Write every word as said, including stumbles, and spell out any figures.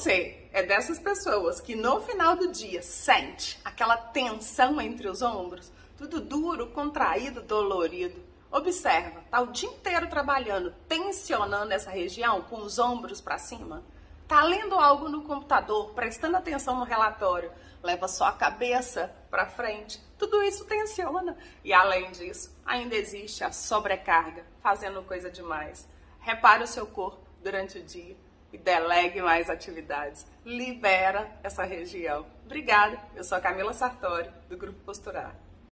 você é dessas pessoas que no final do dia sente aquela tensão entre os ombros, tudo duro, contraído, dolorido, observa, tá o dia inteiro trabalhando, tensionando essa região com os ombros para cima, tá lendo algo no computador, prestando atenção no relatório, leva só a cabeça para frente, tudo isso tensiona. E além disso, ainda existe a sobrecarga, fazendo coisa demais. Repare o seu corpo durante o dia e delegue mais atividades. Libera essa região. Obrigada, eu sou a Camila Sartori, do Grupo Posturar.